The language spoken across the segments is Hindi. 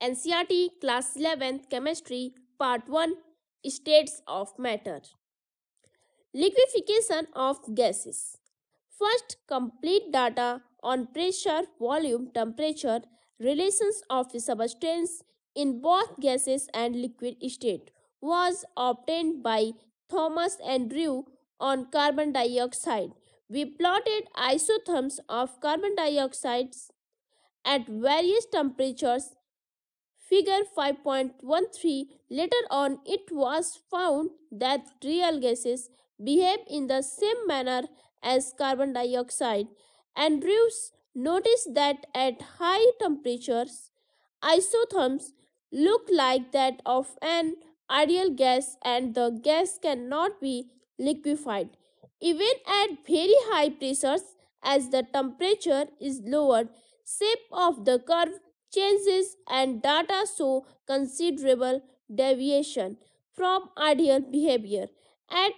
NCERT Class 11th Chemistry Part 1 States of Matter. Liquefaction of gases. First, complete data on pressure, volume, temperature, relations of a substance in both gases and liquid state was obtained by Thomas and Drew on carbon dioxide. We plotted isotherms of carbon dioxide at various temperatures. Figure 5.13. Later on, it was found that real gases behave in the same manner as carbon dioxide. Andrews noticed that at high temperatures, isotherms look like that of an ideal gas and the gas cannot be liquefied. Even at very high pressures, as the temperature is lowered, shape of the curve changes and data show considerable deviation from ideal behavior. At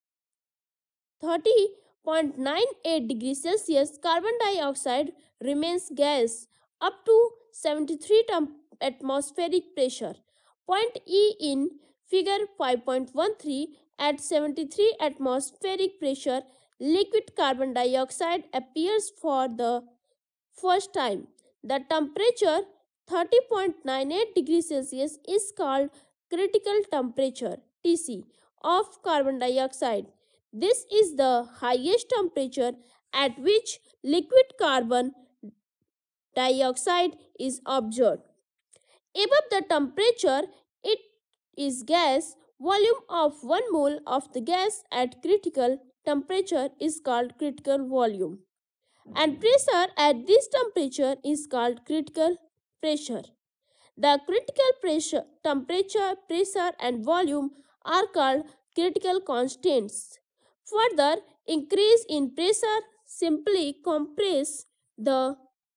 30.98 degrees Celsius, carbon dioxide remains gas up to 73 atmospheric pressure. Point E in figure 5.13, at 73 atmospheric pressure, liquid carbon dioxide appears for the first time. The temperature 30.98 degrees Celsius is called critical temperature TC of carbon dioxide. This is the highest temperature at which liquid carbon dioxide is observed. Above the temperature, it is gas. Volume of 1 mole of the gas at critical temperature is called critical volume. And pressure at this temperature is called critical pressure. The critical pressure, temperature, pressure and volume are called critical constants. Further increase in pressure simply compress the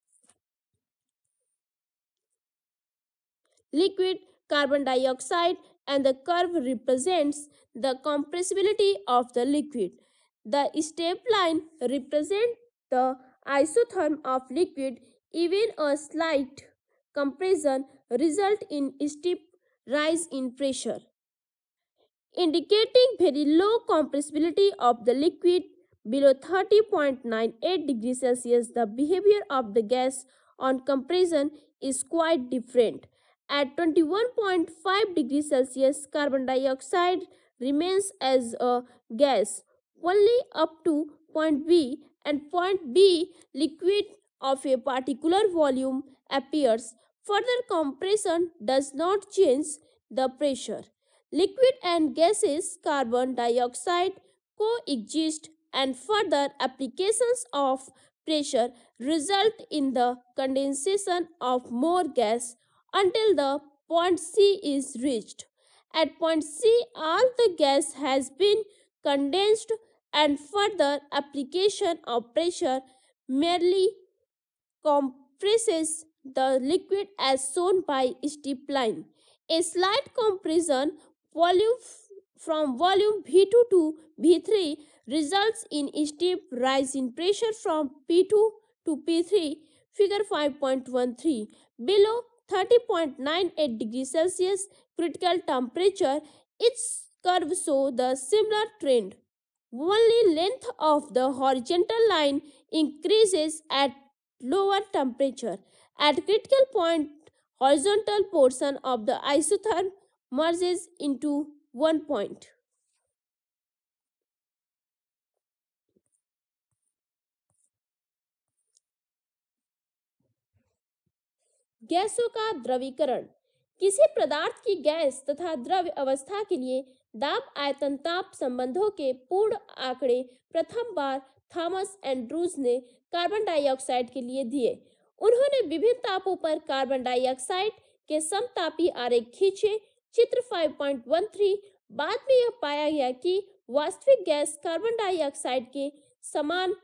liquid carbon dioxide and the curve represents the compressibility of the liquid. The step line represents the isotherm of liquid. Even a slight compression result in steep rise in pressure, indicating very low compressibility of the liquid below 30.98 degrees Celsius. The behavior of the gas on compression is quite different. At 21.5 degrees Celsius, carbon dioxide remains as a gas only up to point B, and point B liquid of a particular volume appears. Further compression does not change the pressure. Liquid and gaseous carbon dioxide coexist, and further applications of pressure result in the condensation of more gas until the point C is reached. At point C, all the gas has been condensed, and further application of pressure merely compresses the liquid as shown by steep line. A slight compression volume from volume V2 to V3 results in steep rise in pressure from P2 to P3, figure 5.13. Below 30.98 degrees Celsius critical temperature, its curve show the similar trend. Only length of the horizontal line increases at lower temperature. At critical point, horizontal portion of the isotherm merges into one point. गैसों का द्रवीकरण। किसी पदार्थ की गैस तथा द्रव अवस्था के लिए दाब आयतन ताप संबंधों के पूर्ण आंकड़े प्रथम बार थॉमस एंड्रूज ने कार्बन डाइऑक्साइड के लिए दिए। उन्होंने विभिन्न तापों पर कार्बन डाइऑक्साइड के समतापी आरेख खींचे। चित्र 5.13। बाद में यह पाया गया कि वास्तविक गैस कार्बन डाइऑक्साइड के समान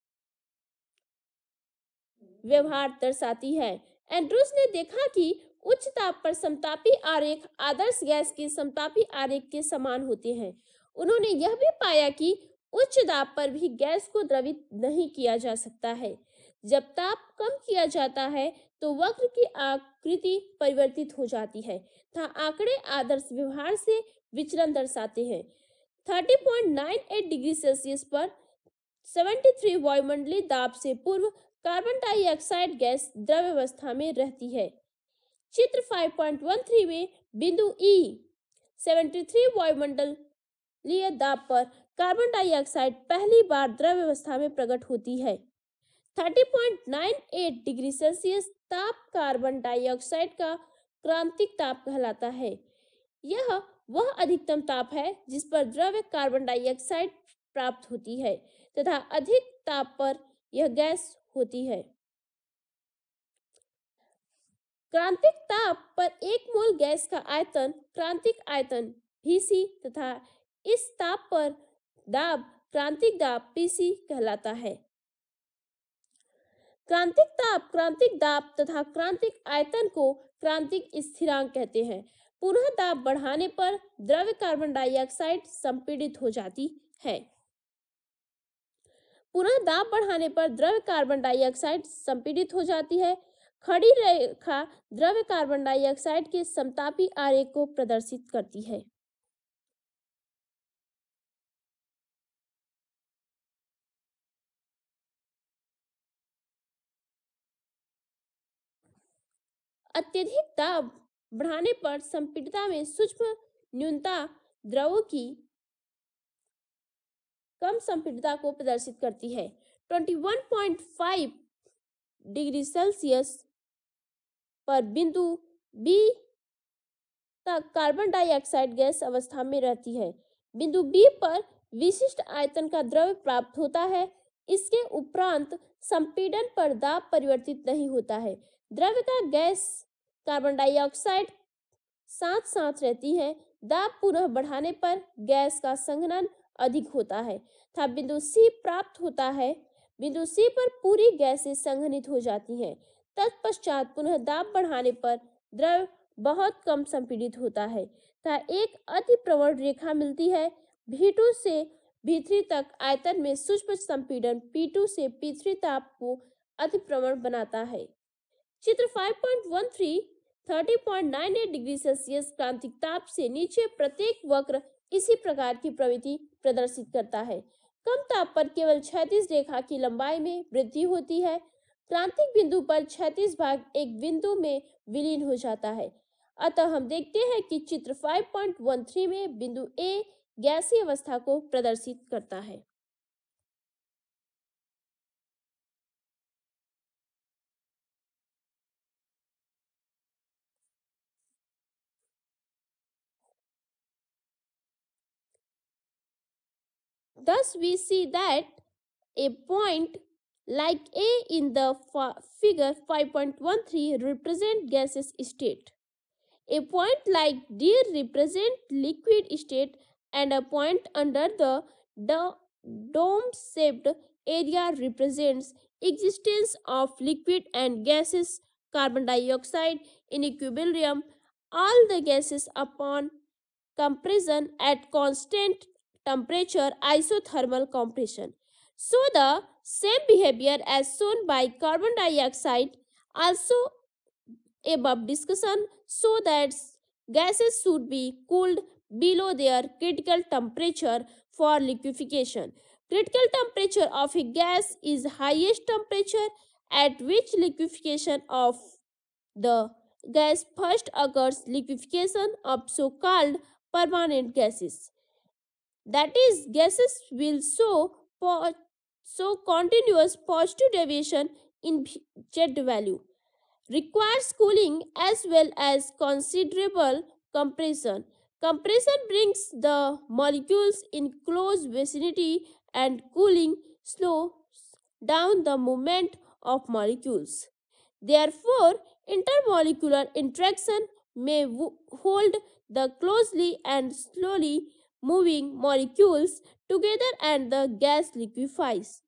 व्यवहार दर्शाती है। एंड्रूज ने देखा कि उच्च ताप पर समतापी आरेख आदर्श गैस के समतापी आरेख के समान होते हैं। उन्होंने यह भी पाया कि उच्च दाब पर भी गैस को द्रवित नहीं किया जा सकता है। जब ताप कम किया जाता है तो वक्र की आकृति प्रकृति परिवर्तित हो जाती है तथा आंकड़े आदर्श व्यवहार से विचलन दर्शाते हैं। 30.98 डिग्री सेल्सियस पर 73 वायुमंडलीय दाब से पूर्व कार्बन डाइऑक्साइड गैस द्रव अवस्था में रहती है। चित्र 5.13 में बिंदु ई 73 वायुमंडलीय दाब पर कार्बन डाइऑक्साइड पहली बार द्रव अवस्था में प्रकट होती है। 30.98 डिग्री सेल्सियस ताप कार्बन डाइऑक्साइड का क्रांतिक ताप कहलाता है। यह वह अधिकतम ताप है जिस पर द्रव कार्बन डाइऑक्साइड प्राप्त होती है तथा अधिक ताप पर यह गैस होती है। क्रांतिक ताप पर एक मोल गैस का आयतन क्रांतिक आयतन Vc तथा इस ताप पर दाब क्रांतिक दाब Pc कहलाता है। क्रांतिक ताप, क्रांतिक दाब तथा क्रांतिक आयतन को क्रांतिक स्थिरांक कहते हैं। पुनः दाब बढ़ाने पर द्रव कार्बन डाइऑक्साइड संपीड़ित हो जाती है। पुनः दाब बढ़ाने पर द्रव कार्बन डाइऑक्साइड संपीड़ित हो जाती है। खड़ी रेखा द्रव कार्बन डाइऑक्साइड के समतापी आरेख को प्रदर्शित करती है। अत्यधिक दाब बढ़ाने पर संपीड़ितता में सूक्ष्म न्यूनता द्रवों की कम संपीड़ितता को प्रदर्शित करती है। 21.5 डिग्री सेल्सियस पर बिंदु बी तक कार्बन डाइऑक्साइड गैस अवस्था में रहती है। बिंदु बी पर विशिष्ट आयतन का द्रव प्राप्त होता है। इसके उपरांत संपीड़न पर दाब परिवर्तित नहीं होता है। द्रव का गैस कार्बन डाइऑक्साइड साथ साथ रहती है। दाब पुनः बढ़ाने पर गैस का संघनन अधिक होता है तथा बिंदु सी प्राप्त होता है। बिंदु सी पर पूरी गैसें संघनित हो जाती हैं। तत्पश्चात पुनः दाब बढ़ाने पर द्रव बहुत कम संपीड़ित होता है तथा एक अतिप्रवण रेखा मिलती है। V2 से V3 तक आयतन में सूक्ष्म संपीड़न P2 से P3 ताप को अतिप्रवण बनाता है। चित्र 5.13 30.98 डिग्री सेल्सियस क्रांतिक ताप से नीचे प्रत्येक वक्र इसी प्रकार की प्रवृत्ति प्रदर्शित करता है। कम ताप पर केवल क्षैतिज रेखा की लंबाई में वृद्धि होती है। क्रांतिक बिंदु पर क्षैतिज भाग एक बिंदु में विलीन हो जाता है। अतः हम देखते हैं कि चित्र 5.13 में बिंदु ए गैसीय अवस्था को प्रदर्शित करता है। Thus, we see that a point like A in the figure 5.13 represent gaseous state. A point like D represent liquid state and a point under the dome-shaped area represents existence of liquid and gaseous carbon dioxide in equilibrium. All the gases upon compression at constant temperature isothermal compression. So the same behavior as shown by carbon dioxide also above discussion, so that gases should be cooled below their critical temperature for liquefaction. Critical temperature of a gas is highest temperature at which liquefaction of the gas first occurs. Liquefaction of so-called permanent gases, that is, gases will show continuous positive deviation in Z value, requires cooling as well as considerable compression. Compression brings the molecules in close vicinity and cooling slows down the movement of molecules. Therefore, intermolecular interaction may hold the closely and slowly moving molecules together and the gas liquefies.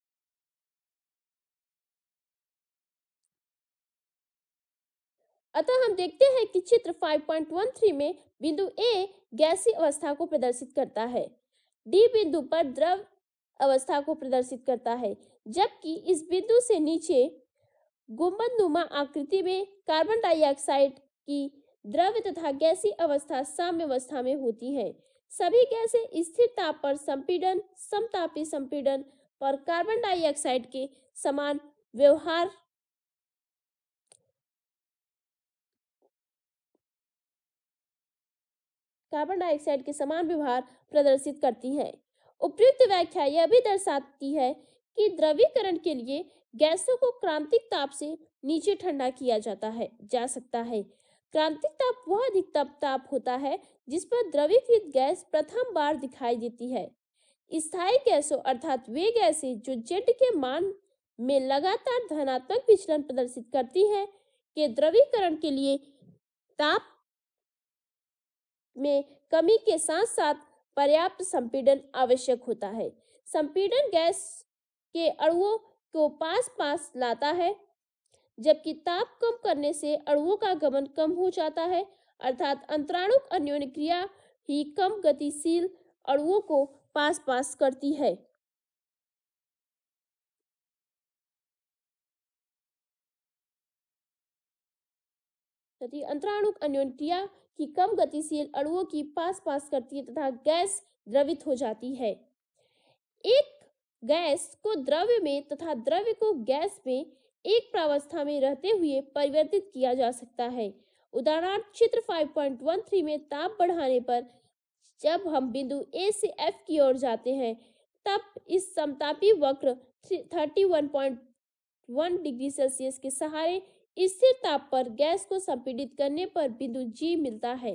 अतः हम देखते हैं कि चित्र 5.13 में बिंदु ए गैसीय अवस्था को प्रदर्शित करता है। डी बिंदु पर द्रव अवस्था को प्रदर्शित करता है, जबकि इस बिंदु से नीचे गुंबदनुमा आकृति में कार्बन डाइऑक्साइड की द्रव तथा गैसीय अवस्था साम्य अवस्था में होती है। सभी गैसें स्थिर ताप पर संपीड़न, समतापी संपीड़न पर कार्बन डाइऑक्साइड के समान व्यवहार प्रदर्शित करती है। उपयुक्त व्याख्या यह भी दर्शाती है कि द्रवीकरण के लिए गैसों को क्रांतिक ताप से नीचे ठंडा किया जा सकता है। क्रांतिक ताप वह अधिकतम ताप होता है जिस पर द्रवीकृत गैस प्रथम बार दिखाई देती है। स्थायी गैसों अर्थात वे गैसें जो जेड के मान में लगातार धनात्मक विचलन प्रदर्शित करती है के द्रवीकरण के लिए ताप में कमी के साथ साथ पर्याप्त संपीड़न आवश्यक होता है। संपीड़न गैस के अणुओं को पास पास लाता है, जबकि ताप कम करने से अणुओं का गमन कम हो जाता है, अर्थात अंतराणुक अन्योन्य क्रिया ही कम गतिशील अणुओं को पास पास करती है। यदि अंतराणुक अन्योन्य क्रिया की कम गतिशील अणुओं की पास पास करती है तथा गैस द्रवित हो जाती है। एक गैस को द्रव्य में तथा द्रव्य को गैस में एक प्रावस्था में रहते हुए परिवर्तित किया जा सकता है। उदाहरण चित्र 5.13 में ताप बढ़ाने पर जब हम बिंदु ए से एफ की ओर जाते हैं तब इस समतापी वक्र 31.1 डिग्री सेल्सियस के सहारे स्थिर ताप पर गैस को संपीड़ित करने पर बिंदु जी मिलता है।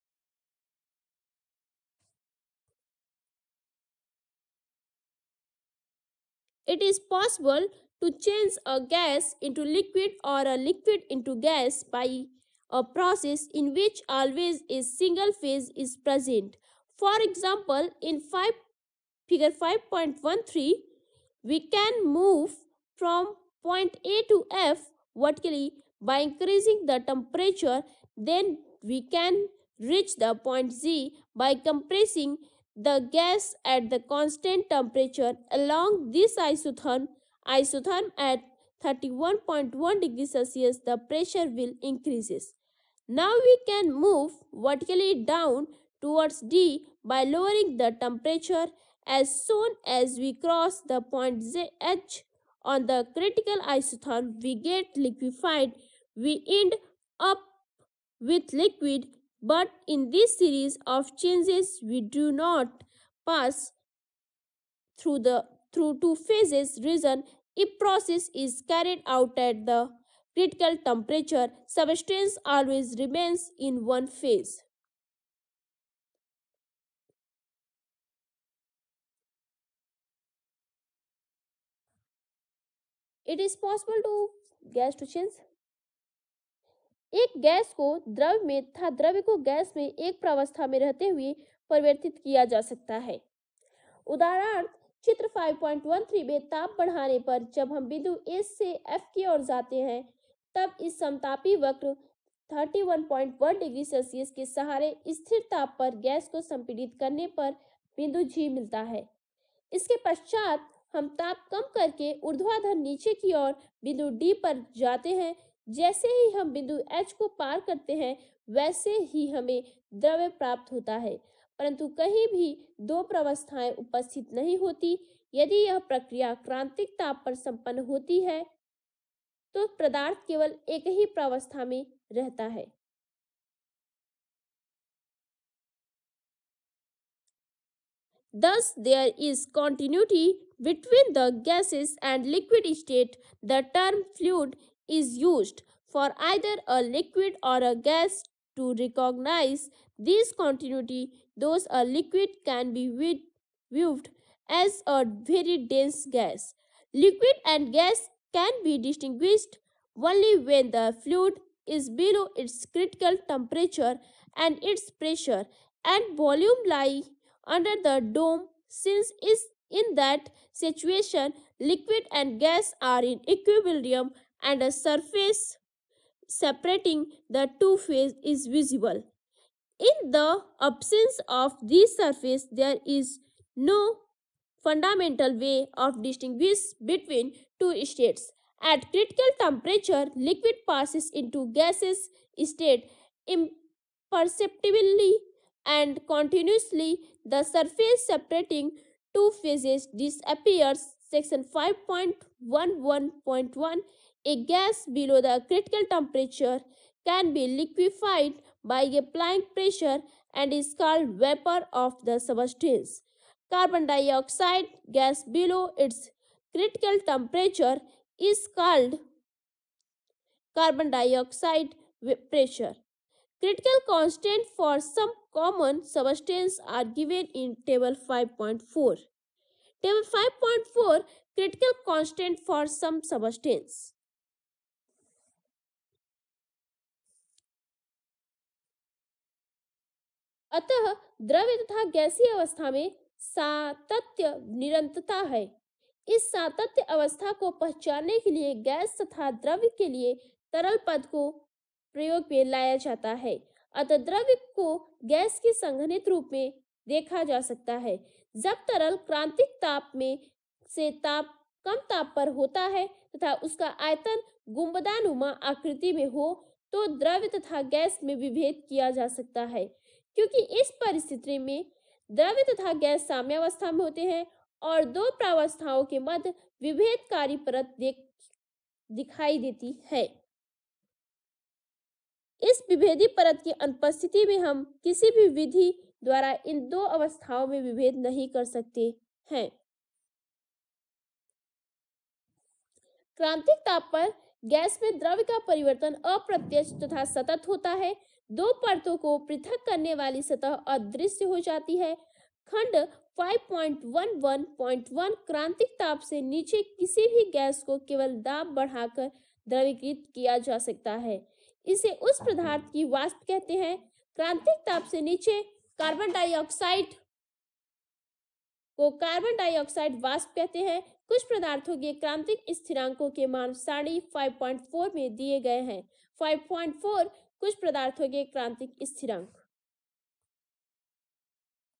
It is possible to change a gas into liquid or a liquid into gas by a process in which always a single phase is present. For example, in figure 5.13, we can move from point A to F vertically by increasing the temperature. Then we can reach the point Z by compressing the gas at the constant temperature along this isotherm at 31.1 degrees Celsius. The pressure will increases. Now we can move vertically down towards D by lowering the temperature. As soon as we cross the point H on the critical isotherm, we get liquefied. We end up with liquid, but in this series of changes we do not pass through two phases reason. If process is carried out at the critical temperature, substance always remains in one phase. It is possible to gas to change. एक गैस को द्रव में तथा द्रव्य को गैस में एक प्रावस्था में रहते हुए परिवर्तित किया जा सकता है। उदाहरण चित्र 5.13 में ताप बढ़ाने पर जब हम बिंदु ए से एफ की ओर जाते हैं तब इस समतापी वक्र 31.1 डिग्री सेल्सियस के सहारे स्थिर ताप पर गैस को संपीड़ित करने पर बिंदु जी मिलता है। इसके पश्चात हम ताप कम करके ऊर्ध्वाधर नीचे की ओर बिंदु डी पर जाते हैं। जैसे ही हम बिंदु एच को पार करते हैं वैसे ही हमें द्रव्य प्राप्त होता है, परंतु कहीं भी दो प्रावस्थाएं उपस्थित नहीं होती। यदि यह प्रक्रिया क्रांतिक ताप पर संपन्न होती है तो पदार्थ केवल एक ही प्रावस्था में रहता है। Thus, there is continuity between the gases and liquid state. The term fluid is used for either a liquid or a gas. To recognize this continuity, those a liquid can be viewed as a very dense gas. Liquid and gas can be distinguished only when the fluid is below its critical temperature and its pressure and volume lie under the dome. Since is in that situation liquid and gas are in equilibrium and a surface separating the two phases is visible. In the absence of this surface there is no fundamental way of distinguish between two states. At critical temperature, liquid passes into gaseous state imperceptibly and continuously. The surface separating two phases disappears. Section 5.11.1. A gas below the critical temperature can be liquefied by applying pressure and is called vapor of the substance. Carbon dioxide gas below its critical temperature is called carbon dioxide pressure. Critical constant for some common substances are given in table 5.4. Table 5.4 critical constant for some substance. अतः द्रव्य तथा गैसीय अवस्था में सातत्य निरंतरता है। इस सातत्य अवस्था को पहचानने के लिए गैस तथा द्रव्य के लिए तरल पद को प्रयोग में लाया जाता है। अतः द्रव्य को गैस के संघनित रूप में देखा जा सकता है। जब तरल क्रांतिक ताप में से कम ताप पर होता है तथा उसका आयतन गुंबदानुमा आकृति में हो तो द्रव्य तथा गैस में विभेद किया जा सकता है। क्योंकि इस परिस्थिति में द्रव्य तथा गैस साम्यावस्था में होते हैं और दो प्रावस्थाओं के मध्य विभेदकारी परत दिखाई देती है। इस विभेदी परत की अनुपस्थिति में हम किसी भी विधि द्वारा इन दो अवस्थाओं में विभेद नहीं कर सकते हैं। क्रांतिक ताप पर गैस में द्रव्य का परिवर्तन अप्रत्यक्ष तथा सतत होता है। दो परतों को पृथक करने वाली सतह अदृश्य हो जाती है। खंड 5.11.1 क्रांतिक ताप से नीचे किसी भी गैस को केवल दाब बढ़ाकर द्रवीकृत किया जा सकता है। इसे उस पदार्थ की वाष्प कहते हैं। क्रांतिक ताप से नीचे कार्बन डाइऑक्साइड वाष्प कहते हैं। कुछ पदार्थों के क्रांतिक स्थिरांकों के मान सारणी 5.4 में दिए गए हैं। 5.4 कुछ पदार्थों के क्रांतिक स्थिरांक।